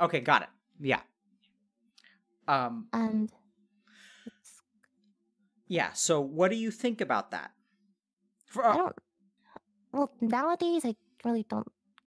Okay, got it. Yeah. Um, And it's, yeah. So what do you think about that? For, I don't, well, nowadays I really don't